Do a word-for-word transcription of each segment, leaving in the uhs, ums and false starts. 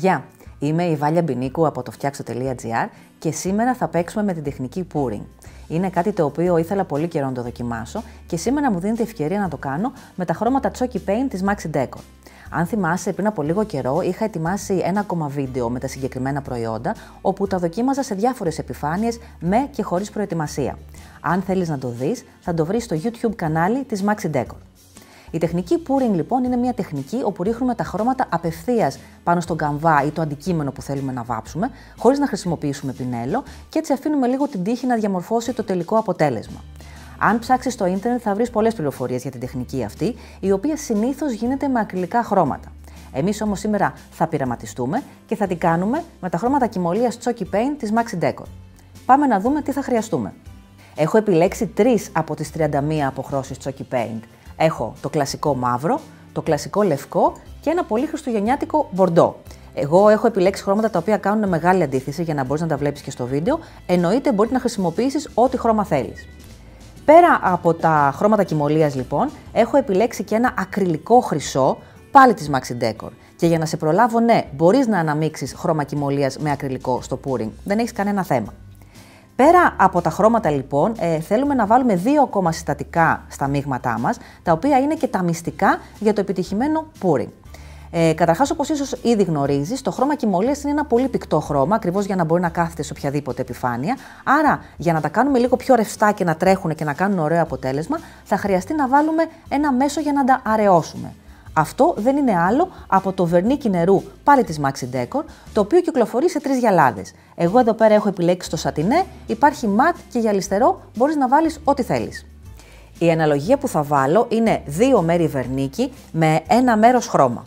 Γεια, είμαι η Βάλια Μπινίκου από το φτιάξω τελεία τζι άρ και σήμερα θα παίξουμε με την τεχνική pouring. Είναι κάτι το οποίο ήθελα πολύ καιρό να το δοκιμάσω και σήμερα μου δίνεται ευκαιρία να το κάνω με τα χρώματα Chalky Paint της Maxi Decor. Αν θυμάσαι, πριν από λίγο καιρό είχα ετοιμάσει ένα ακόμα βίντεο με τα συγκεκριμένα προϊόντα, όπου τα δοκίμαζα σε διάφορες επιφάνειες με και χωρίς προετοιμασία. Αν θέλεις να το δεις, θα το βρεις στο YouTube κανάλι της Maxi Decor. Η τεχνική pouring λοιπόν είναι μια τεχνική όπου ρίχνουμε τα χρώματα απευθείας πάνω στον καμβά ή το αντικείμενο που θέλουμε να βάψουμε, χωρίς να χρησιμοποιήσουμε πινέλο και έτσι αφήνουμε λίγο την τύχη να διαμορφώσει το τελικό αποτέλεσμα. Αν ψάξεις στο ίντερνετ θα βρεις πολλές πληροφορίες για την τεχνική αυτή, η οποία συνήθως γίνεται με ακριλικά χρώματα. Εμείς όμως σήμερα θα πειραματιστούμε και θα την κάνουμε με τα χρώματα κυμολίας Chalky Paint της Maxi Decor. Πάμε να δούμε τι θα χρειαστούμε. Έχω επιλέξει τρεις από τις τριάντα μία αποχρώσεις Chalky Paint. Έχω το κλασικό μαύρο, το κλασικό λευκό και ένα πολύ χριστουγεννιάτικο μπορντό. Εγώ έχω επιλέξει χρώματα τα οποία κάνουν μεγάλη αντίθεση για να μπορείς να τα βλέπεις και στο βίντεο. Εννοείται μπορείς να χρησιμοποιήσεις ό,τι χρώμα θέλεις. Πέρα από τα χρώματα κυμολίας λοιπόν, έχω επιλέξει και ένα ακριλικό χρυσό, πάλι της Maxi Decor. Και για να σε προλάβω, ναι, μπορείς να αναμίξεις χρώμα κυμολίας με ακριλικό στο pouring. Δεν έχεις κανένα θέμα. Πέρα από τα χρώματα λοιπόν, ε, θέλουμε να βάλουμε δύο ακόμα συστατικά στα μείγματά μας, τα οποία είναι και τα μυστικά για το επιτυχημένο pouring. Ε, καταρχάς, όπως ίσως ήδη γνωρίζεις, το χρώμα κυμολίας είναι ένα πολύ πυκτό χρώμα, ακριβώς για να μπορεί να κάθεται σε οποιαδήποτε επιφάνεια. Άρα, για να τα κάνουμε λίγο πιο ρευστά και να τρέχουν και να κάνουν ωραίο αποτέλεσμα, θα χρειαστεί να βάλουμε ένα μέσο για να τα αραιώσουμε. Αυτό δεν είναι άλλο από το βερνίκι νερού, πάλι της Maxi Decor, το οποίο κυκλοφορεί σε τρεις γυαλάδες. Εγώ εδώ πέρα έχω επιλέξει το σατινέ, υπάρχει ματ και γυαλιστερό, μπορείς να βάλεις ό,τι θέλεις. Η αναλογία που θα βάλω είναι δύο μέρη βερνίκι με ένα μέρος χρώμα.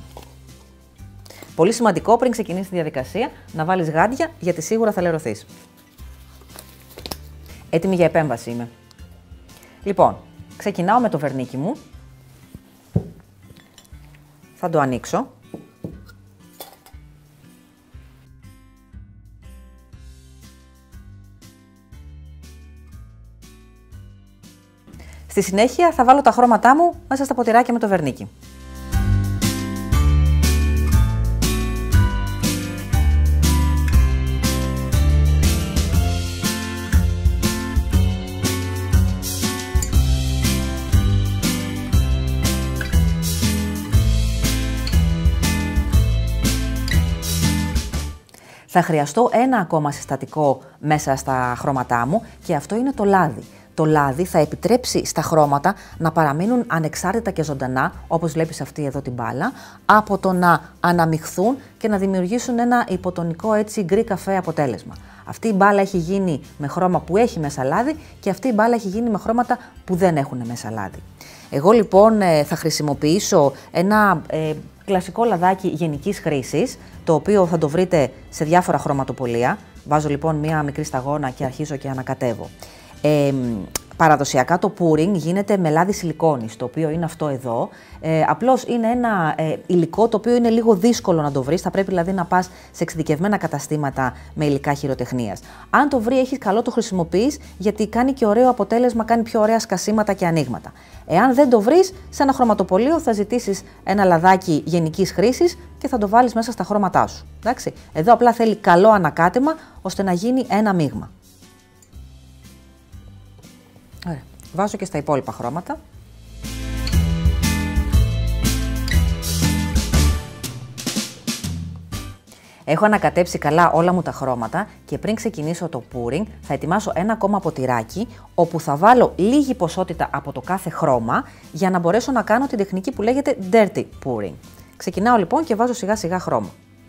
Πολύ σημαντικό πριν ξεκινήσεις τη διαδικασία να βάλεις γάντια, γιατί σίγουρα θα λερωθείς. Έτοιμη για επέμβαση είμαι. Λοιπόν, ξεκινάω με το βερνίκι μου. Θα το ανοίξω. Στη συνέχεια θα βάλω τα χρώματά μου μέσα στα ποτηράκια με το βερνίκι. Θα χρειαστώ ένα ακόμα συστατικό μέσα στα χρώματά μου και αυτό είναι το λάδι. Το λάδι θα επιτρέψει στα χρώματα να παραμείνουν ανεξάρτητα και ζωντανά, όπως βλέπεις αυτή εδώ την μπάλα, από το να αναμειχθούν και να δημιουργήσουν ένα υποτονικό έτσι γκρι καφέ αποτέλεσμα. Αυτή η μπάλα έχει γίνει με χρώμα που έχει μέσα λάδι και αυτή η μπάλα έχει γίνει με χρώματα που δεν έχουν μέσα λάδι. Εγώ λοιπόν θα χρησιμοποιήσω ένα ε, κλασικό λαδάκι γενικής χρήσης, το οποίο θα το βρείτε σε διάφορα χρωματοπωλεία. Βάζω λοιπόν μία μικρή σταγόνα και αρχίζω και ανακατεύω. Ε, παραδοσιακά το pouring γίνεται με λάδι σιλικόνης, το οποίο είναι αυτό εδώ. Ε, απλώς είναι ένα ε, υλικό το οποίο είναι λίγο δύσκολο να το βρεις, θα πρέπει δηλαδή να πας σε εξειδικευμένα καταστήματα με υλικά χειροτεχνίας. Αν το βρει έχεις καλό, το χρησιμοποιείς, γιατί κάνει και ωραίο αποτέλεσμα, κάνει πιο ωραία σκασίματα και ανοίγματα. Εάν δεν το βρεις, σε ένα χρωματοπωλείο θα ζητήσεις ένα λαδάκι γενικής χρήσης και θα το βάλεις μέσα στα χρώματά σου. Εντάξει? Εδώ απλά θέλει καλό ανακάτεμα ώστε να γίνει ένα μείγμα. Ωραία. Βάζω και στα υπόλοιπα χρώματα. Έχω ανακατέψει καλά όλα μου τα χρώματα και πριν ξεκινήσω το pouring θα ετοιμάσω ένα ακόμα ποτηράκι όπου θα βάλω λίγη ποσότητα από το κάθε χρώμα για να μπορέσω να κάνω την τεχνική που λέγεται dirty pouring. Ξεκινάω λοιπόν και βάζω σιγά σιγά χρώμα.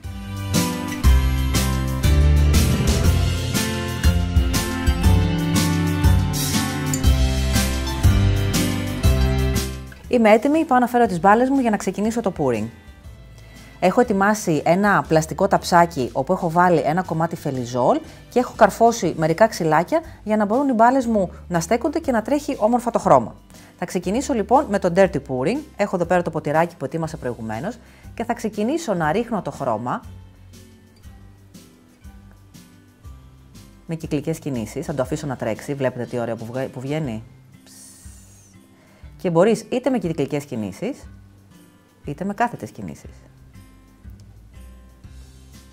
Είμαι έτοιμη, πάω να φέρω τις μπάλες μου για να ξεκινήσω το pouring. Έχω ετοιμάσει ένα πλαστικό ταψάκι όπου έχω βάλει ένα κομμάτι φελιζόλ και έχω καρφώσει μερικά ξυλάκια για να μπορούν οι μπάλες μου να στέκονται και να τρέχει όμορφα το χρώμα. Θα ξεκινήσω λοιπόν με το dirty pouring. Έχω εδώ πέρα το ποτηράκι που ετοίμασα προηγουμένως και θα ξεκινήσω να ρίχνω το χρώμα με κυκλικές κινήσεις. Θα το αφήσω να τρέξει, βλέπετε τι ωραίο που βγαίνει. Και μπορείς είτε με κυκλικές κινήσεις, είτε με κάθετες κινήσεις.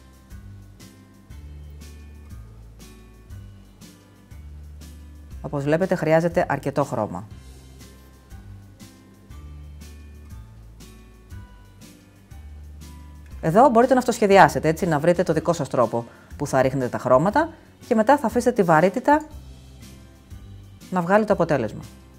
Όπως βλέπετε χρειάζεται αρκετό χρώμα. Εδώ μπορείτε να αυτοσχεδιάσετε, έτσι, να βρείτε το δικό σας τρόπο που θα ρίχνετε τα χρώματα και μετά θα αφήσετε τη βαρύτητα να βγάλει το αποτέλεσμα.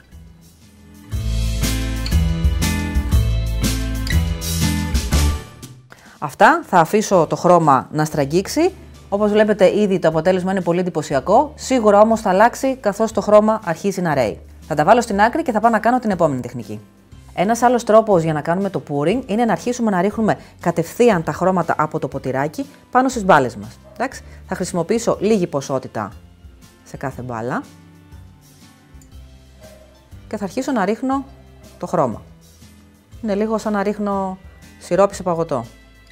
Αυτά, θα αφήσω το χρώμα να στραγγίξει. Όπως βλέπετε ήδη το αποτέλεσμα είναι πολύ εντυπωσιακό, σίγουρα όμως θα αλλάξει καθώς το χρώμα αρχίζει να ρέει. Θα τα βάλω στην άκρη και θα πάω να κάνω την επόμενη τεχνική. Ένας άλλος τρόπος για να κάνουμε το pouring είναι να αρχίσουμε να ρίχνουμε κατευθείαν τα χρώματα από το ποτηράκι πάνω στις μπάλες μας. Εντάξει, θα χρησιμοποιήσω λίγη ποσότητα σε κάθε μπάλα και θα αρχίσω να ρίχνω το χρώμα. Είναι λίγο σαν να ρίχνω σιρόπι σε παγωτό.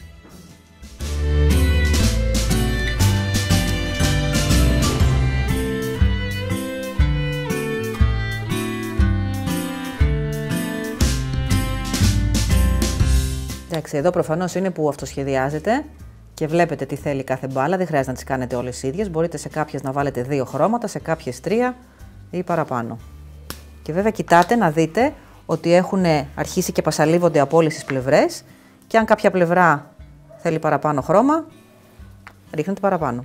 Εντάξει, εδώ προφανώς είναι που αυτοσχεδιάζετε και βλέπετε τι θέλει κάθε μπάλα, δεν χρειάζεται να τις κάνετε όλες ίδιες, μπορείτε σε κάποιες να βάλετε δύο χρώματα, σε κάποιες τρία ή παραπάνω. Και βέβαια κοιτάτε να δείτε ότι έχουν αρχίσει και πασαλίβονται από όλες τις πλευρές και αν κάποια πλευρά θέλει παραπάνω χρώμα, ρίχνετε παραπάνω.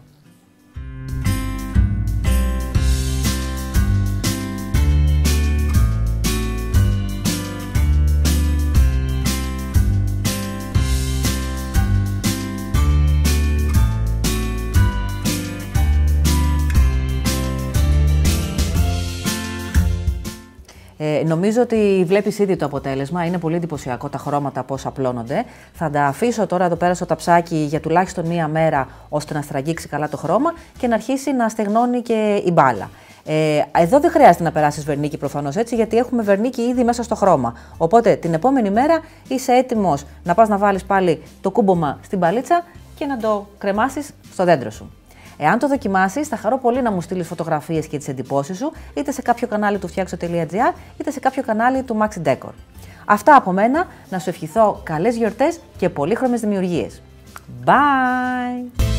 Ε, νομίζω ότι βλέπεις ήδη το αποτέλεσμα, είναι πολύ εντυπωσιακό τα χρώματα πώς απλώνονται. Θα τα αφήσω τώρα εδώ πέρα στο ταψάκι για τουλάχιστον μία μέρα ώστε να στραγγίξει καλά το χρώμα και να αρχίσει να στεγνώνει και η μπάλα. Ε, εδώ δεν χρειάζεται να περάσεις βερνίκι προφανώς έτσι, γιατί έχουμε βερνίκι ήδη μέσα στο χρώμα. Οπότε την επόμενη μέρα είσαι έτοιμος να πας να βάλεις πάλι το κούμπομα στην μπαλίτσα και να το κρεμάσεις στο δέντρο σου. Εάν το δοκιμάσεις, θα χαρώ πολύ να μου στείλεις φωτογραφίες και τις εντυπώσεις σου, είτε σε κάποιο κανάλι του φτιάξω τελεία τζι άρ, είτε σε κάποιο κανάλι του Maxi Decor. Αυτά από μένα, να σου ευχηθώ καλές γιορτές και πολύχρωμες δημιουργίες. Bye!